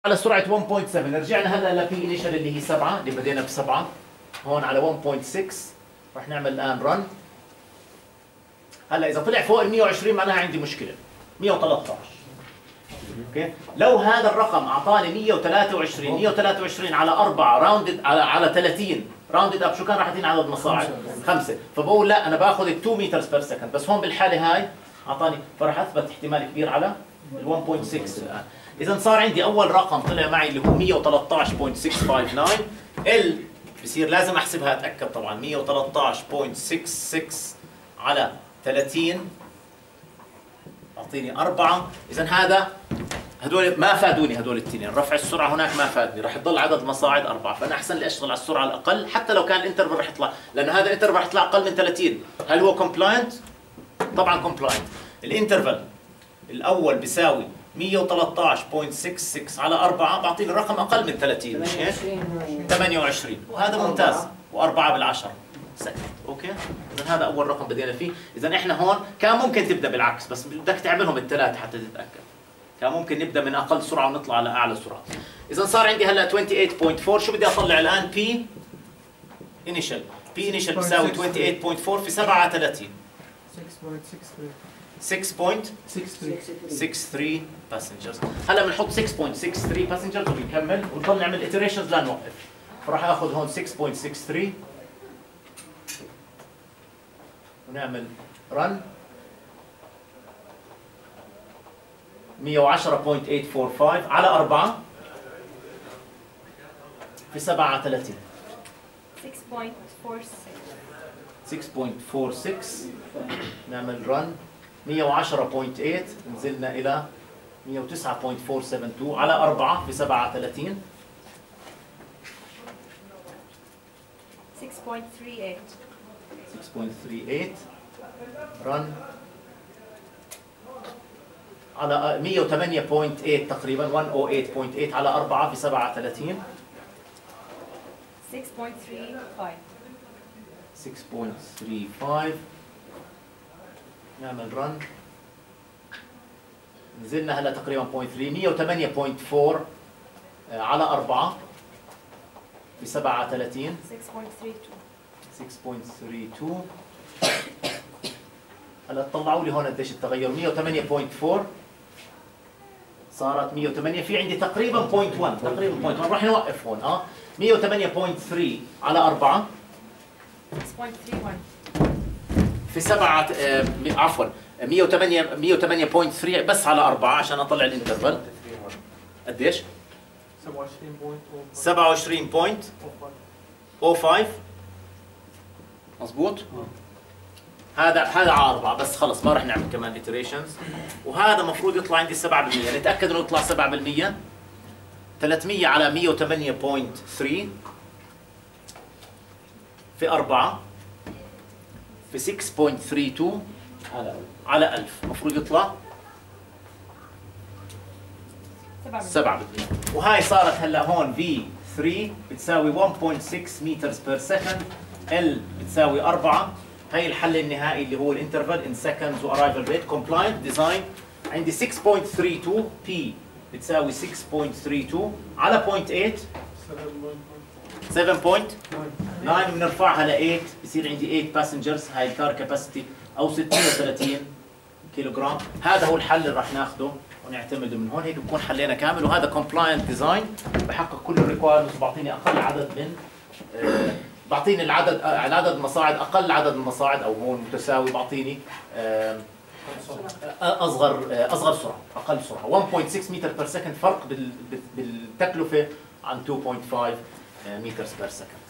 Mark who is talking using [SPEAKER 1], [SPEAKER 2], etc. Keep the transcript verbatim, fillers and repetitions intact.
[SPEAKER 1] على سرعة واحد فاصلة سبعة. رجعنا هلا لبي انيشال اللي هي سبعة اللي بدينا بسبعة، هون على واحد فاصلة ستة رح نعمل الآن رن. هلا إذا طلع فوق ال مية وعشرين معناها عندي مشكلة. مية وثلاثة عشر اوكي، لو هذا الرقم أعطاني مية وثلاثة وعشرين، مية وثلاثة وعشرين على أربعة راوندد على على ثلاثين راوندد اب، شو كان راح يعطيني عدد مصاعد؟ خمسة، فبقول لا أنا باخذ ال اثنين متر بير سكند، بس هون بالحالة هاي أعطاني، فراح أثبت احتمال كبير على ال واحد فاصلة ستة الآن. إذا صار عندي أول رقم طلع معي اللي هو مية وثلاثة عشر فاصلة ستة خمسة تسعة، ال بصير لازم أحسبها أتأكد طبعا مية وثلاثة عشر فاصلة ستة ستة على ثلاثين أعطيني أربعة. إذا هذا هدول ما فادوني، هدول الاثنين رفع السرعة هناك ما فادني، راح يضل عدد مصاعد أربعة، فأنا أحسن لي أشتغل على السرعة الأقل حتى لو كان الانترفال راح يطلع، لأنه هذا الانترفال راح يطلع أقل من ثلاثين. هل هو كومبلاينت؟ طبعا كومبلاينت. الانترفال الأول بيساوي مية وثلاثة عشر فاصلة ستة ستة على أربعة، بعطيني الرقم أقل من ثلاثين، مش هيك؟ ثمانية وعشرين، وهذا ممتاز، وأربعة بالعشرة سكند، أوكي؟ إذا هذا أول رقم بدينا فيه. إذا إحنا هون كان ممكن تبدأ بالعكس، بس بدك تعملهم الثلاثة حتى تتأكد. كان ممكن نبدأ من أقل سرعة ونطلع على أعلى سرعة. إذا صار عندي هلا ثمانية وعشرين فاصلة أربعة، شو بدي أطلع الآن؟ بي إنيشال، بي إنيشال بيساوي ثمانية وعشرين فاصلة أربعة في سبعة على ثلاثين. ستة فاصلة ستة ثلاثة باسنجرز. هلا بنحط ستة فاصلة ستة ثلاثة باسنجرز وبنكمل ونضل نعمل iterations لا نوقف. فراح اخذ هون ستة فاصلة ستة ثلاثة ونعمل رن. مية وعشرة فاصلة ثمانية أربعة خمسة على أربعة في سبعة على ثلاثين.
[SPEAKER 2] ستة فاصلة أربعة ستة.
[SPEAKER 1] ستة فاصلة أربعة ستة نعمل رن. مية وعشرة فاصلة ثمانية نزلنا إلى مية وتسعة فاصلة أربعمية وسبعة وسبعين على أربعة في سبعة على ثلاثين.
[SPEAKER 2] ستة فاصلة ثمانية ثمانية.
[SPEAKER 1] ستة فاصلة ثمانية ثمانية رن على مية وثمانية فاصلة ثمانية تقريبا مية وثمانية فاصلة ثمانية على أربعة في سبعة على ثلاثين.
[SPEAKER 2] ستة فاصلة ثلاثة خمسة.
[SPEAKER 1] ستة فاصلة ثلاثة خمسة نعمل رن. نزلنا هلا تقريبا صفر فاصلة ثلاثة. مية وثمانية فاصلة أربعة على أربعة في سبعة على ثلاثين.
[SPEAKER 2] ستة فاصلة ثلاثة اثنين.
[SPEAKER 1] ستة فاصلة ثلاثة اثنين هلا طلعوا لي هون قديش التغير. مية وثمانية فاصلة أربعة صارت مية وثمانية، في عندي تقريبا صفر فاصلة واحد، تقريبا صفر فاصلة واحد، راح نوقف هون. اه مية وثمانية فاصلة ثلاثة على أربعة
[SPEAKER 2] ستة فاصلة ثلاثة واحد
[SPEAKER 1] في سبعة آه عفوا مية وثمانية مية وثمانية فاصلة ثلاثة بس على أربعة عشان اطلع الانترفال. قديش؟ سبعة وعشرين فاصلة صفر خمسة مضبوط؟ هذا هذا على أربعة بس، خلص ما راح نعمل كمان iterations. وهذا المفروض يطلع عندي سبعة بالمية، نتأكد انه يطلع سبعة بالمية. ثلاثمية على مية وثمانية فاصلة ثلاثة في أربعة في ستة فاصلة ثلاثة اثنين على ألف، المفروض يطلع سبعة بالمية. وهاي صارت هلا هون في ثلاثة بتساوي واحد فاصلة ستة متر بير سكند، ال بتساوي أربعة. هاي الحل النهائي اللي هو الانترفال ان سكندز وارايفل ريت كومبلاينت ديزاين. عندي ستة فاصلة ثلاثة اثنين بي بتساوي ستة فاصلة ثلاثة اثنين على صفر فاصلة ثمانية سبعة فاصلة تسعة بنرفعها ل ثمانية، بصير عندي ثمانية باسنجرز. هاي الكار كاباسيتي او ستمية وثلاثين كيلوغرام. هذا هو الحل اللي راح ناخذه ونعتمده من هون. هيك بكون حلينا كامل، وهذا كومبلاينت ديزاين بحقق كل الريكوايرمنتس، بعطيني اقل عدد من آه بعطيني العدد العدد المصاعد، اقل عدد المصاعد او هون متساوي، بعطيني اصغر اصغر سرعه، اقل سرعه. واحد فاصلة ستة متر بير سكند فرق بالتكلفه عن اثنين فاصلة خمسة متر بير سكند.